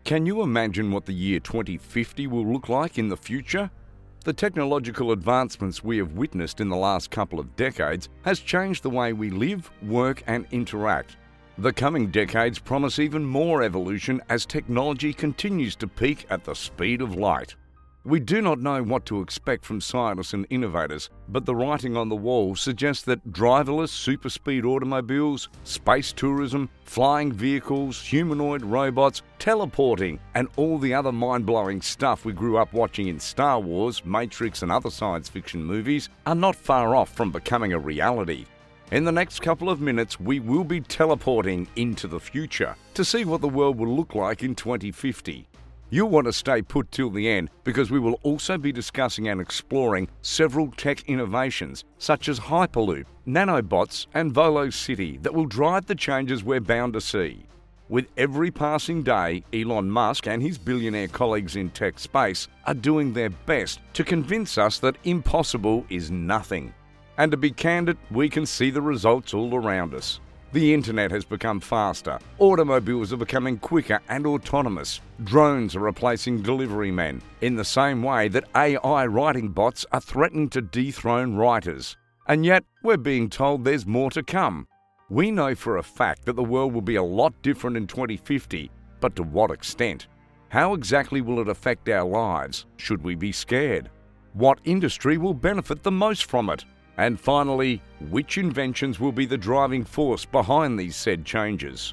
Can you imagine what the year 2050 will look like in the future? The technological advancements we have witnessed in the last couple of decades has changed the way we live, work and interact. The coming decades promise even more evolution as technology continues to peak at the speed of light. We do not know what to expect from scientists and innovators, but the writing on the wall suggests that driverless superspeed automobiles, space tourism, flying vehicles, humanoid robots, teleporting, and all the other mind-blowing stuff we grew up watching in Star Wars, Matrix and other science fiction movies are not far off from becoming a reality. In the next couple of minutes, we will be teleporting into the future to see what the world will look like in 2050. You'll want to stay put till the end because we will also be discussing and exploring several tech innovations such as Hyperloop, nanobots and Volocity that will drive the changes we're bound to see. With every passing day, Elon Musk and his billionaire colleagues in tech space are doing their best to convince us that impossible is nothing. And to be candid, we can see the results all around us. The internet has become faster, automobiles are becoming quicker and autonomous, drones are replacing delivery men, in the same way that AI writing bots are threatening to dethrone writers. And yet, we're being told there's more to come. We know for a fact that the world will be a lot different in 2050, but to what extent? How exactly will it affect our lives? Should we be scared? What industry will benefit the most from it? And finally, which inventions will be the driving force behind these said changes?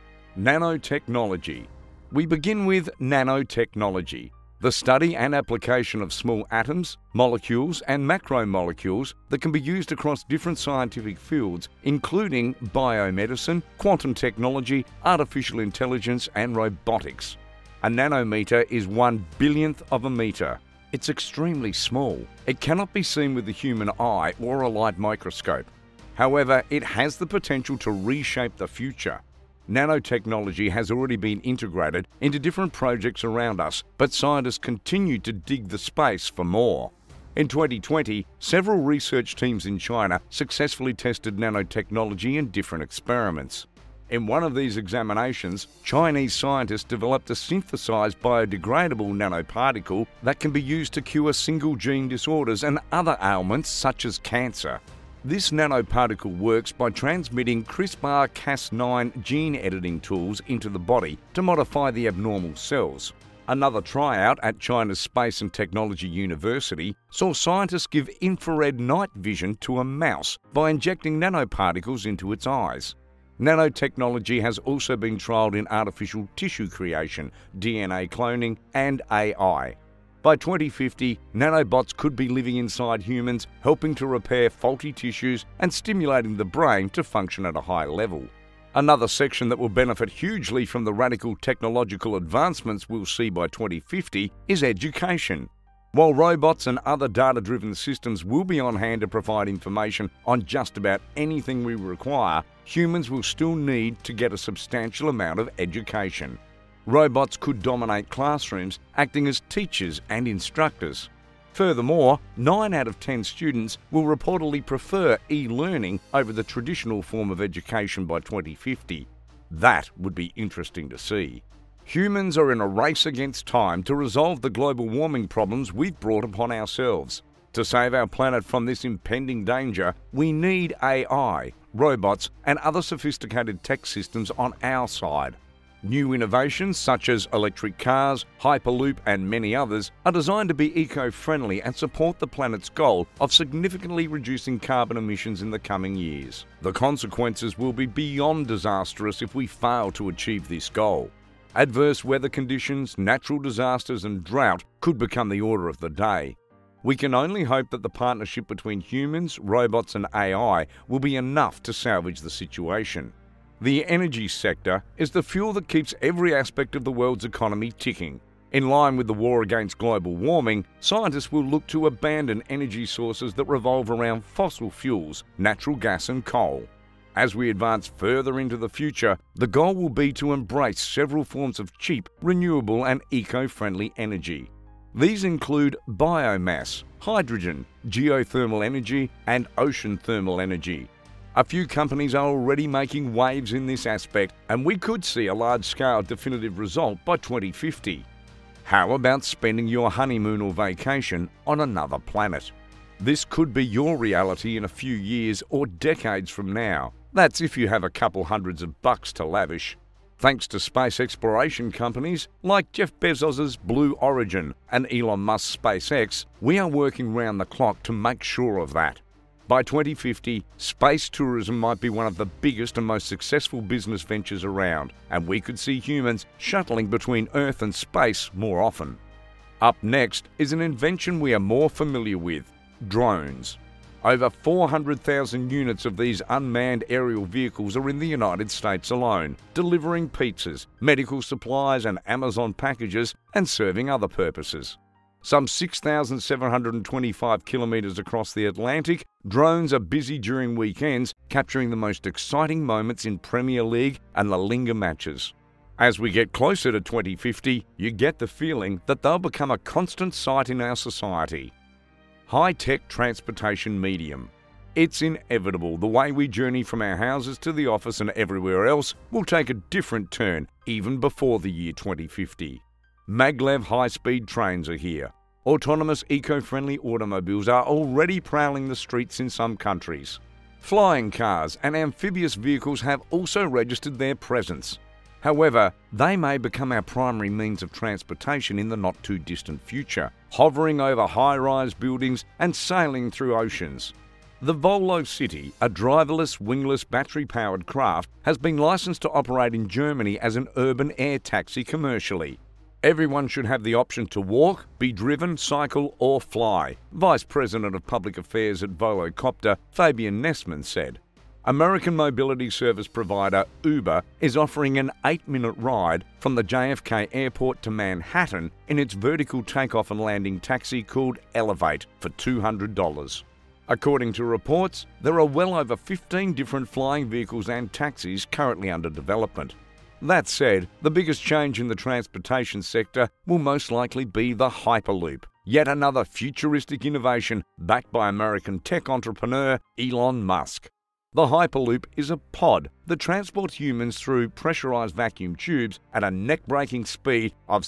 Nanotechnology. We begin with nanotechnology, the study and application of small atoms, molecules and macromolecules that can be used across different scientific fields, including biomedicine, quantum technology, artificial intelligence and robotics. A nanometer is 1/1000th of a meter. It's extremely small. It cannot be seen with the human eye or a light microscope. However, it has the potential to reshape the future. Nanotechnology has already been integrated into different projects around us, but scientists continue to dig the space for more. In 2020, several research teams in China successfully tested nanotechnology in different experiments. In one of these examinations, Chinese scientists developed a synthesized biodegradable nanoparticle that can be used to cure single-gene disorders and other ailments such as cancer. This nanoparticle works by transmitting CRISPR-Cas9 gene editing tools into the body to modify the abnormal cells. Another tryout at China's Space and Technology University saw scientists give infrared night vision to a mouse by injecting nanoparticles into its eyes. Nanotechnology has also been trialled in artificial tissue creation, DNA cloning, and AI. By 2050, nanobots could be living inside humans, helping to repair faulty tissues and stimulating the brain to function at a high level. Another section that will benefit hugely from the radical technological advancements we'll see by 2050 is education. While robots and other data-driven systems will be on hand to provide information on just about anything we require, humans will still need to get a substantial amount of education. Robots could dominate classrooms, acting as teachers and instructors. Furthermore, 9 out of 10 students will reportedly prefer e-learning over the traditional form of education by 2050. That would be interesting to see. Humans are in a race against time to resolve the global warming problems we've brought upon ourselves. To save our planet from this impending danger, we need AI, robots, and other sophisticated tech systems on our side. New innovations such as electric cars, Hyperloop, and many others are designed to be eco-friendly and support the planet's goal of significantly reducing carbon emissions in the coming years. The consequences will be beyond disastrous if we fail to achieve this goal. Adverse weather conditions, natural disasters and drought could become the order of the day. We can only hope that the partnership between humans, robots and AI will be enough to salvage the situation. The energy sector is the fuel that keeps every aspect of the world's economy ticking. In line with the war against global warming, scientists will look to abandon energy sources that revolve around fossil fuels, natural gas and coal. As we advance further into the future, the goal will be to embrace several forms of cheap, renewable and eco-friendly energy. These include biomass, hydrogen, geothermal energy and ocean thermal energy. A few companies are already making waves in this aspect, and we could see a large-scale definitive result by 2050. How about spending your honeymoon or vacation on another planet? This could be your reality in a few years or decades from now. That's if you have a couple hundreds of bucks to lavish. Thanks to space exploration companies like Jeff Bezos's Blue Origin and Elon Musk's SpaceX, we are working round the clock to make sure of that. By 2050, space tourism might be one of the biggest and most successful business ventures around, and we could see humans shuttling between Earth and space more often. Up next is an invention we are more familiar with: drones. Over 400,000 units of these unmanned aerial vehicles are in the United States alone, delivering pizzas, medical supplies and Amazon packages, and serving other purposes. Some 6,725 kilometres across the Atlantic, drones are busy during weekends, capturing the most exciting moments in Premier League and La Liga matches. As we get closer to 2050, you get the feeling that they'll become a constant sight in our society. High-tech transportation medium. It's inevitable the way we journey from our houses to the office and everywhere else will take a different turn even before the year 2050. Maglev high-speed trains are here. Autonomous, eco-friendly automobiles are already prowling the streets in some countries. Flying cars and amphibious vehicles have also registered their presence. However, they may become our primary means of transportation in the not-too-distant future, hovering over high-rise buildings and sailing through oceans. The Volo City, a driverless, wingless, battery-powered craft, has been licensed to operate in Germany as an urban air taxi commercially. Everyone should have the option to walk, be driven, cycle or fly, Vice President of Public Affairs at Volocopter, Fabian Nessman, said. American mobility service provider Uber is offering an 8-minute ride from the JFK airport to Manhattan in its vertical takeoff and landing taxi called Elevate for $200. According to reports, there are well over 15 different flying vehicles and taxis currently under development. That said, the biggest change in the transportation sector will most likely be the Hyperloop, yet another futuristic innovation backed by American tech entrepreneur Elon Musk. The Hyperloop is a pod that transports humans through pressurized vacuum tubes at a neck-breaking speed of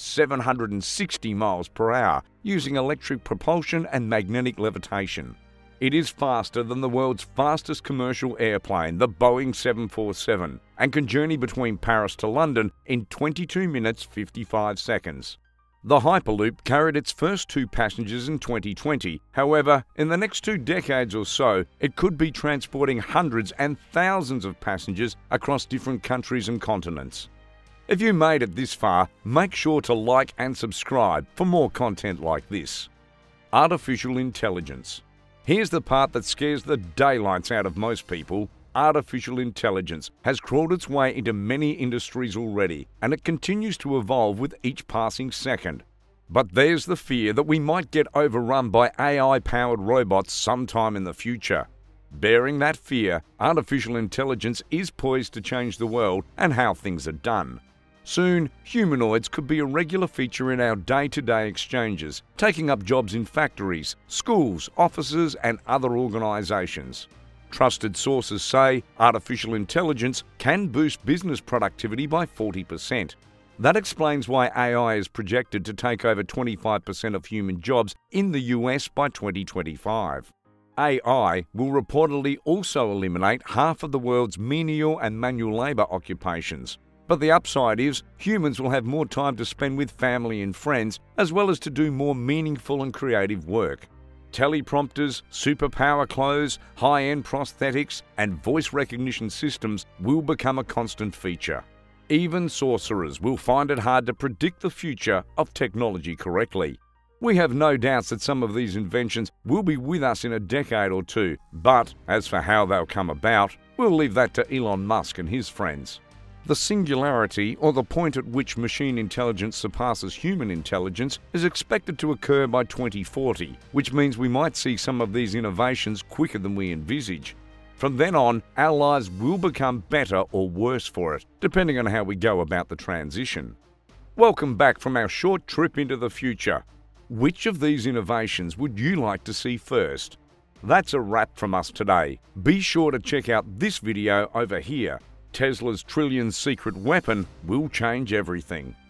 760 miles per hour using electric propulsion and magnetic levitation. It is faster than the world's fastest commercial airplane, the Boeing 747, and can journey between Paris to London in 22 minutes 55 seconds. The Hyperloop carried its first 2 passengers in 2020. However, in the next 2 decades or so, it could be transporting hundreds and thousands of passengers across different countries and continents. If you made it this far, make sure to like and subscribe for more content like this. Artificial intelligence. Here's the part that scares the daylights out of most people. Artificial intelligence has crawled its way into many industries already, and it continues to evolve with each passing second. But there's the fear that we might get overrun by AI-powered robots sometime in the future. Bearing that fear, artificial intelligence is poised to change the world and how things are done. Soon, humanoids could be a regular feature in our day-to-day exchanges, taking up jobs in factories, schools, offices, and other organizations. Trusted sources say artificial intelligence can boost business productivity by 40%. That explains why AI is projected to take over 25% of human jobs in the US by 2025. AI will reportedly also eliminate half of the world's menial and manual labor occupations. But the upside is humans will have more time to spend with family and friends, as well as to do more meaningful and creative work. Teleprompters, superpower clothes, high-end prosthetics, and voice recognition systems will become a constant feature. Even sorcerers will find it hard to predict the future of technology correctly. We have no doubts that some of these inventions will be with us in a decade or 2, but as for how they'll come about, we'll leave that to Elon Musk and his friends. The singularity, or the point at which machine intelligence surpasses human intelligence, is expected to occur by 2040, which means we might see some of these innovations quicker than we envisage. From then on, our lives will become better or worse for it, depending on how we go about the transition. Welcome back from our short trip into the future. Which of these innovations would you like to see first? That's a wrap from us today. Be sure to check out this video over here. Tesla's trillion secret weapon will change everything.